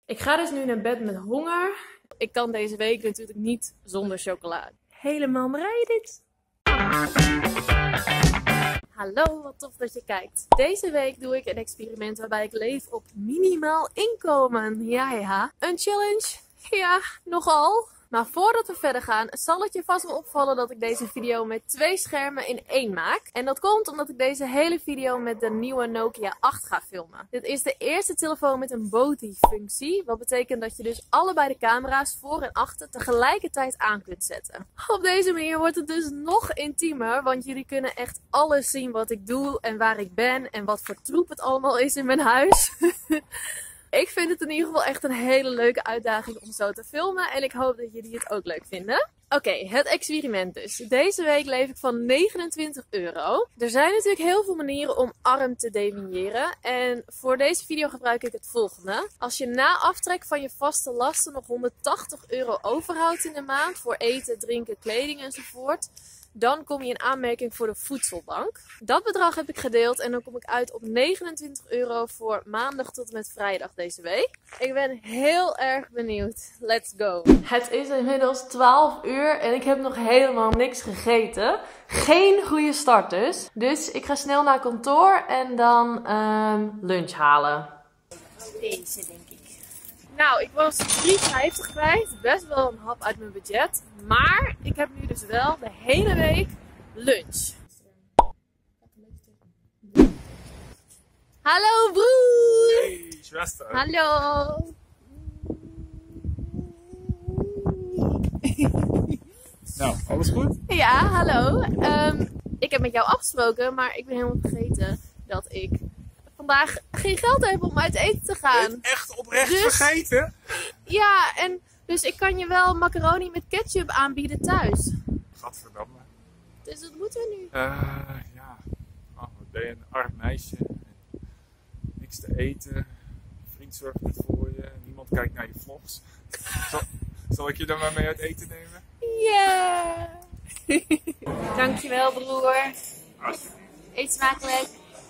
Ik ga dus nu naar bed met honger. Ik kan deze week natuurlijk niet zonder chocola. Helemaal Marije dit. Hallo, wat tof dat je kijkt. Deze week doe ik een experiment waarbij ik leef op minimaal inkomen. Ja. Een challenge? Ja, nogal. Maar voordat we verder gaan, zal het je vast wel opvallen dat ik deze video met 2 schermen in 1 maak. En dat komt omdat ik deze hele video met de nieuwe Nokia 8 ga filmen. Dit is de eerste telefoon met een BOTI-functie. Wat betekent dat je dus allebei de camera's voor en achter tegelijkertijd aan kunt zetten. Op deze manier wordt het dus nog intiemer, want jullie kunnen echt alles zien wat ik doe en waar ik ben en wat voor troep het allemaal is in mijn huis. Ik vind het in ieder geval echt een hele leuke uitdaging om zo te filmen. En ik hoop dat jullie het ook leuk vinden. Oké, het experiment dus. Deze week leef ik van €29. Er zijn natuurlijk heel veel manieren om arm te definiëren. En voor deze video gebruik ik het volgende. Als je na aftrek van je vaste lasten nog €180 overhoudt in de maand. Voor eten, drinken, kleding enzovoort. Dan kom je in aanmerking voor de voedselbank. Dat bedrag heb ik gedeeld en dan kom ik uit op €29 voor maandag tot en met vrijdag deze week. Ik ben heel erg benieuwd. Let's go! Het is inmiddels 12 uur en ik heb nog helemaal niks gegeten. Geen goede start dus. Dus ik ga snel naar kantoor en dan lunch halen. Deze denk ik. Nou, ik was €3,50 kwijt. Best wel een hap uit mijn budget. Maar ik heb nu dus wel de hele week lunch. Hallo broer! Hey, Schwester! Hallo! Nou, alles goed? Ja, hallo. Ik heb met jou afgesproken, maar ik ben helemaal vergeten dat ik vandaag geen geld heb om uit eten te gaan. Ben je het echt oprecht Dus- vergeten? Ja, en dus ik kan je wel macaroni met ketchup aanbieden thuis. Gadverdamme. Dus wat moeten we nu? Ja. Oh, wat ben je een arm meisje. Niks te eten. Je vriend zorgt niet voor je. Niemand kijkt naar je vlogs. Zal ik je dan maar mee uit eten nemen? Ja! Dankjewel broer. Alsjeblieft. Eet smakelijk.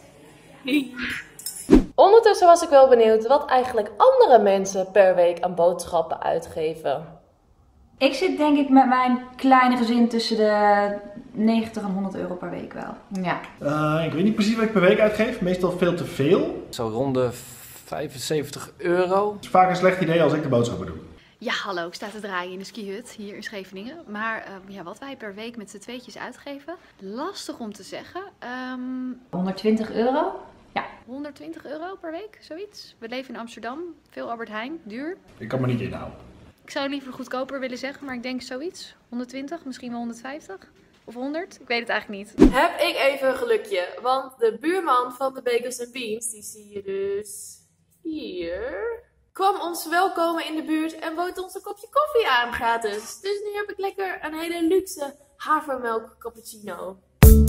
Ondertussen was ik wel benieuwd wat eigenlijk andere mensen per week aan boodschappen uitgeven. Ik zit denk ik met mijn kleine gezin tussen de 90 en €100 per week wel. Ja. Ik weet niet precies wat ik per week uitgeef. Meestal veel te veel. Zo rond de €75. Het is vaak een slecht idee als ik de boodschappen doe. Ja, hallo, ik sta te draaien in de skihut hier in Scheveningen. Maar ja, wat wij per week met z'n tweetjes uitgeven, lastig om te zeggen. €120? Ja. €120 per week, zoiets. We leven in Amsterdam, veel Albert Heijn, duur. Ik kan me niet inhouden. Ik zou liever goedkoper willen zeggen, maar ik denk zoiets. 120, misschien wel 150 of 100, ik weet het eigenlijk niet. Heb ik even een gelukje, want de buurman van de Bagels and Beans, die zie je dus hier, kwam ons verwelkomen in de buurt en bood ons een kopje koffie aan gratis. Dus nu heb ik lekker een hele luxe havermelk cappuccino.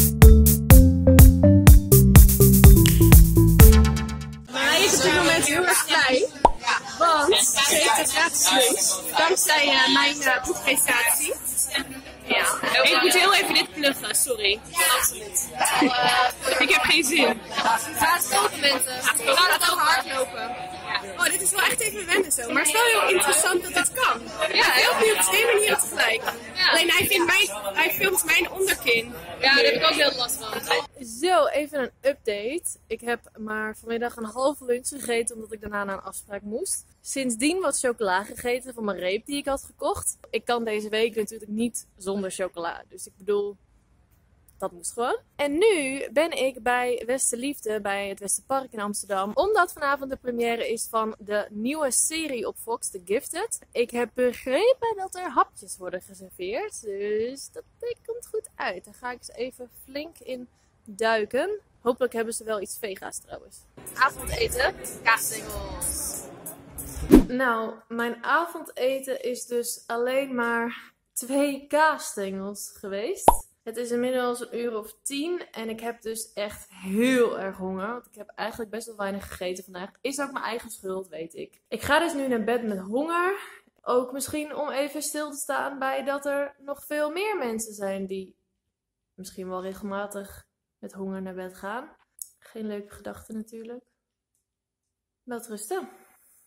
Marije is op dit moment heel erg blij, want ze heeft een gratis lunch dankzij mijn boekprestatie. Ja, ik moet heel even dit pluggen, sorry. Absoluut. Ik heb geen zin. Gratis complimenten. We gaan het over hardlopen. Oh, dit is wel echt even wennen zo. Maar het is wel heel interessant dat dit kan. Ja, heel benieuwd op 2 manieren tegelijk. Ja. Alleen hij filmt mijn onderkin. Ja, daar heb ik ook heel last van. Zo, even een update. Ik heb maar vanmiddag een halve lunch gegeten omdat ik daarna naar een afspraak moest. Sindsdien wat chocola gegeten van mijn reep die ik had gekocht. Ik kan deze week natuurlijk niet zonder chocola. Dus ik bedoel, dat moest gewoon. En nu ben ik bij Westerliefde, bij het Westerpark in Amsterdam. Omdat vanavond de première is van de nieuwe serie op Fox, The Gifted. Ik heb begrepen dat er hapjes worden geserveerd. Dus dat komt goed uit. Daar ga ik eens even flink in duiken. Hopelijk hebben ze wel iets vega's trouwens. Avondeten, kaasstengels. Nou, mijn avondeten is dus alleen maar 2 kaasstengels geweest. Het is inmiddels 10:00 en ik heb dus echt heel erg honger. Want ik heb eigenlijk best wel weinig gegeten vandaag. Is ook mijn eigen schuld, weet ik. Ik ga dus nu naar bed met honger. Ook misschien om even stil te staan bij dat er nog veel meer mensen zijn die misschien wel regelmatig met honger naar bed gaan. Geen leuke gedachte natuurlijk. Welterusten.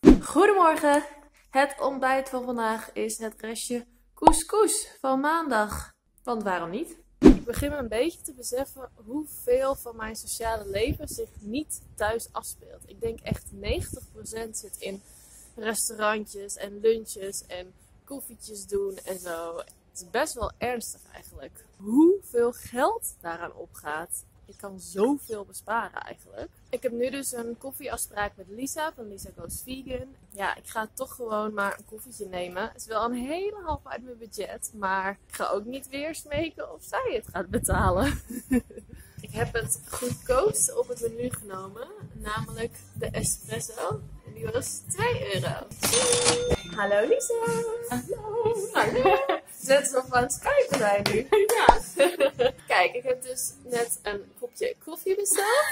Goedemorgen. Het ontbijt van vandaag is het restje couscous van maandag. Want waarom niet? Ik begin me een beetje te beseffen hoeveel van mijn sociale leven zich niet thuis afspeelt. Ik denk echt 90% zit in restaurantjes en lunches en koffietjes doen en zo. Het is best wel ernstig eigenlijk. Hoeveel geld daaraan opgaat. Ik kan zoveel besparen eigenlijk. Ik heb nu dus een koffieafspraak met Lisa van Lisa Goes Vegan. Ja, ik ga toch gewoon maar een koffietje nemen. Het is wel een hele half uit mijn budget. Maar ik ga ook niet weer smeken of zij het gaat betalen. Ik heb het goedkoopste op het menu genomen. Namelijk de espresso. En die was €2. Hallo Lisa. Hallo. Hallo. Zet ze nog aan het skypen zijn nu. Ja. Kijk, ik heb dus net een kopje koffie besteld.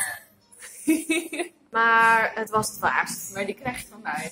Maar het was het waard. Maar die krijg je van mij.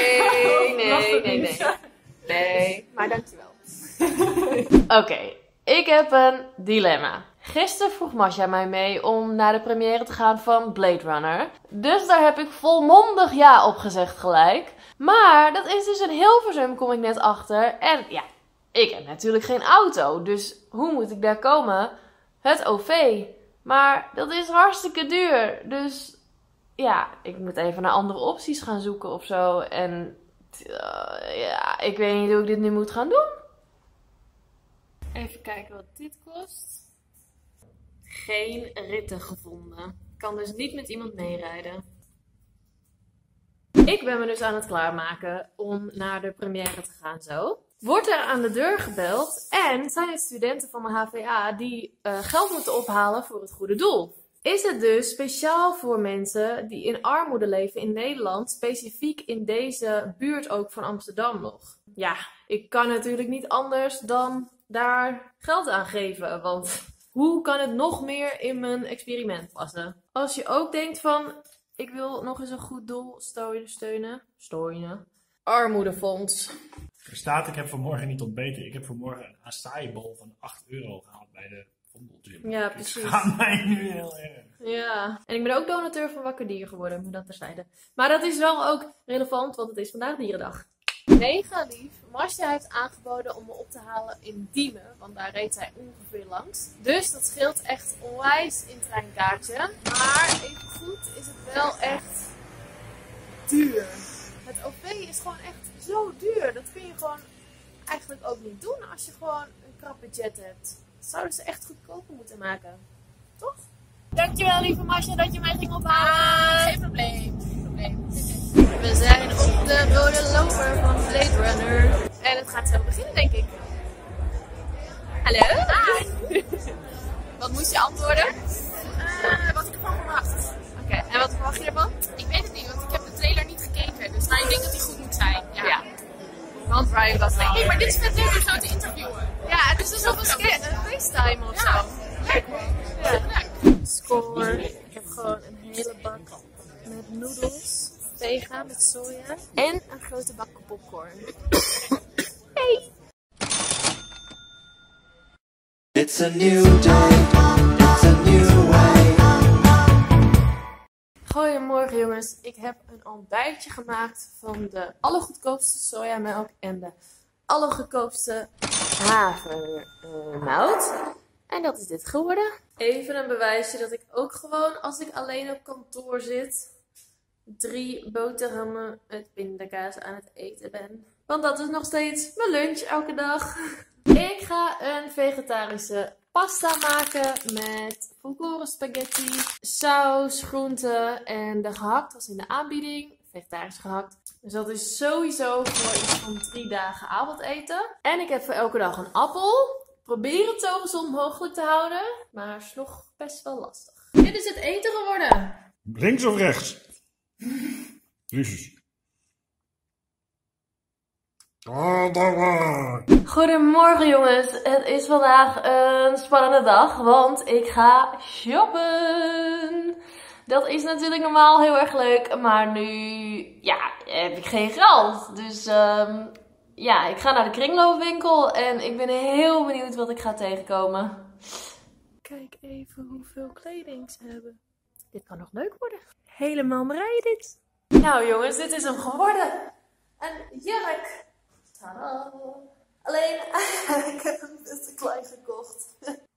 Nee, maar dankjewel. Oké, ik heb een dilemma. Gisteren vroeg Masha mij mee om naar de première te gaan van Blade Runner. Dus daar heb ik volmondig ja op gezegd gelijk. Maar dat is dus in Hilversum, kom ik net achter. En ja, ik heb natuurlijk geen auto. Dus hoe moet ik daar komen? Het OV. Maar dat is hartstikke duur. Dus ja, ik moet even naar andere opties gaan zoeken of zo. En ja, ik weet niet hoe ik dit nu moet gaan doen. Even kijken wat dit kost. Geen ritten gevonden. Ik kan dus niet met iemand meerijden. Ik ben me dus aan het klaarmaken om naar de première te gaan zo. Wordt er aan de deur gebeld en zijn het studenten van mijn HVA die geld moeten ophalen voor het goede doel. Is het dus speciaal voor mensen die in armoede leven in Nederland, specifiek in deze buurt ook van Amsterdam nog? Ja, ik kan natuurlijk niet anders dan daar geld aan geven, want hoe kan het nog meer in mijn experiment passen? Als je ook denkt van, ik wil nog eens een goed doel steunen. Armoedefonds. Er staat, ik heb vanmorgen niet ontbeten. Ik heb vanmorgen een acai-bol van €8 gehaald bij de Vondelgym. Ja, precies. Het gaat mij nu heel erg. Ja, en ik ben ook donateur van Wakker Dier geworden, moet dat terzijde. Maar dat is wel ook relevant, want het is vandaag Dierendag. Mega lief. Masha heeft aangeboden om me op te halen in Diemen, want daar reed zij ongeveer langs. Dus dat scheelt echt onwijs in treinkaartje. Maar even goed is het wel echt duur. Het OV is gewoon echt zo duur. Dat kun je gewoon eigenlijk ook niet doen als je gewoon een krap budget hebt. Dat zouden ze echt goedkoper moeten maken. Toch? Dankjewel lieve Masha dat je mij ging ophalen. Geen probleem. We zijn op de rode loper van Blade Runner. En het gaat zo beginnen, denk ik. Hallo? Hi. Wat moest je antwoorden? Wat ik ervan verwacht. Oké, en wat verwacht je ervan? Ik weet het niet, want ik heb de trailer niet gekeken. Dus ik denk dat die goed moet zijn. Ja. Want Ryan Gosling. Hey, maar dit is vet leuk om zo te interviewen. Ja, het is dus op een FaceTime of zo. Leuk man. Ja. Score. Ik heb gewoon een hele bak met noedels. Vega met soja. En een grote bak popcorn. Hey! It's a new day, it's a new way. Goedemorgen jongens, ik heb een ontbijtje gemaakt van de allergoedkoopste sojamelk en de allergoedkoopste havermout. En dat is dit geworden. Even een bewijsje dat ik ook gewoon als ik alleen op kantoor zit 3 boterhammen met pindakaas aan het eten ben. Want dat is nog steeds mijn lunch elke dag. Ik ga een vegetarische pasta maken met volkoren spaghetti, saus, groenten en de gehakt was in de aanbieding. Vegetarisch gehakt. Dus dat is sowieso voor iets van 3 dagen avondeten. En ik heb voor elke dag een appel. Probeer het zo gezond mogelijk te houden, maar het is nog best wel lastig. Dit is het eten geworden. Links of rechts? Jezus. Goedemorgen jongens, het is vandaag een spannende dag, want ik ga shoppen. Dat is natuurlijk normaal heel erg leuk, maar nu ja, heb ik geen geld. Dus ja, ik ga naar de kringloopwinkel en ik ben heel benieuwd wat ik ga tegenkomen. Kijk even hoeveel kleding ze hebben. Dit kan nog leuk worden. Helemaal Marije dit. Nou jongens, dit is hem geworden. Een jurk. Tadaa. Alleen, ik heb hem best te klein gekocht.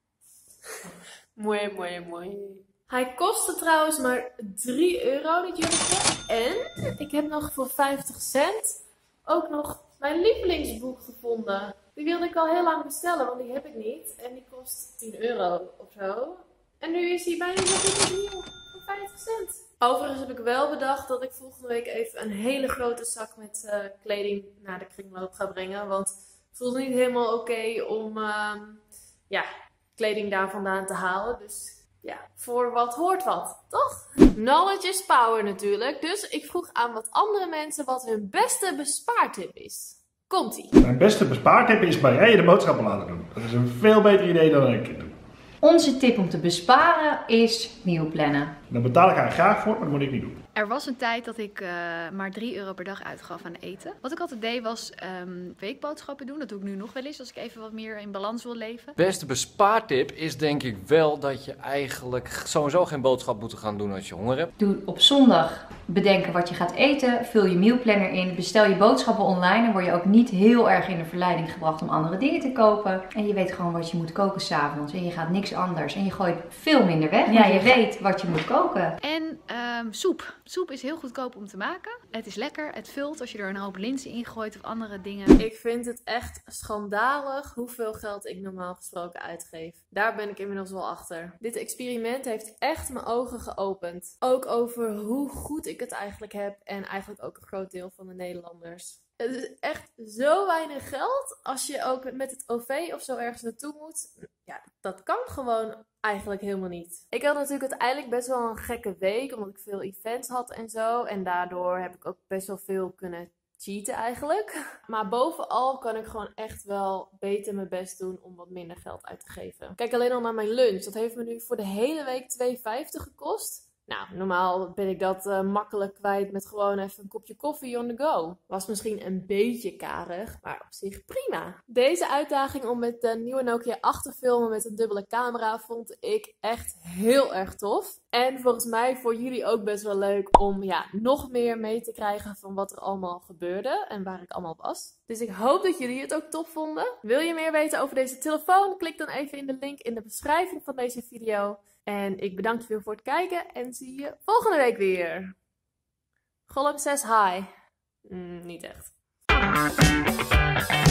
Mooi. Hij kostte trouwens maar 3 euro, dit jurkje. En ik heb nog voor 50 cent ook nog mijn lievelingsboek gevonden. Die wilde ik al heel lang bestellen, want die heb ik niet. En die kost 10 euro of zo. En nu is hij bijna zo goed als nieuw. Voor 50 cent. Overigens heb ik wel bedacht dat ik volgende week even een hele grote zak met kleding naar de kringloop ga brengen. Want het voelt niet helemaal oké om kleding daar vandaan te halen. Dus ja, voor wat hoort wat, toch? Knowledge is power natuurlijk. Dus ik vroeg aan wat andere mensen wat hun beste bespaartip is. Komt-ie. Mijn beste bespaartip is bij rijden de boodschappen laten doen. Dat is een veel beter idee dan een kind doen. Onze tip om te besparen is mealplannen. Daar betaal ik haar graag voor, maar dat moet ik niet doen. Er was een tijd dat ik maar 3 euro per dag uitgaf aan eten. Wat ik altijd deed was weekboodschappen doen. Dat doe ik nu nog wel eens als ik even wat meer in balans wil leven. Beste bespaartip is denk ik wel dat je eigenlijk sowieso geen boodschap moet gaan doen als je honger hebt. Doe op zondag bedenken wat je gaat eten. Vul je mealplanner in. Bestel je boodschappen online. Dan word je ook niet heel erg in de verleiding gebracht om andere dingen te kopen. En je weet gewoon wat je moet koken s'avonds. En je gaat niks anders. En je gooit veel minder weg. Ja, je weet wat je moet koken. En soep. Soep is heel goedkoop om te maken. Het is lekker. Het vult als je er een hoop linzen in gooit of andere dingen. Ik vind het echt schandalig hoeveel geld ik normaal gesproken uitgeef. Daar ben ik inmiddels wel achter. Dit experiment heeft echt mijn ogen geopend. Ook over hoe goed ik het eigenlijk heb en eigenlijk ook een groot deel van de Nederlanders. Het is echt zo weinig geld als je ook met het OV of zo ergens naartoe moet. Ja, dat kan gewoon eigenlijk helemaal niet. Ik had natuurlijk uiteindelijk best wel een gekke week, omdat ik veel events had en zo. En daardoor heb ik ook best wel veel kunnen cheaten eigenlijk. Maar bovenal kan ik gewoon echt wel beter mijn best doen om wat minder geld uit te geven. Kijk alleen al naar mijn lunch. Dat heeft me nu voor de hele week 2,50 gekost. Nou, normaal ben ik dat makkelijk kwijt met gewoon even een kopje koffie on the go. Was misschien een beetje karig, maar op zich prima. Deze uitdaging om met de nieuwe Nokia 8 te filmen met een dubbele camera vond ik echt heel erg tof. En volgens mij voor jullie ook best wel leuk om nog meer mee te krijgen van wat er allemaal gebeurde en waar ik allemaal was. Dus ik hoop dat jullie het ook tof vonden. Wil je meer weten over deze telefoon? Klik dan even in de link in de beschrijving van deze video. En ik bedank je weer voor het kijken en zie je volgende week weer. Gollum says hi. Niet echt.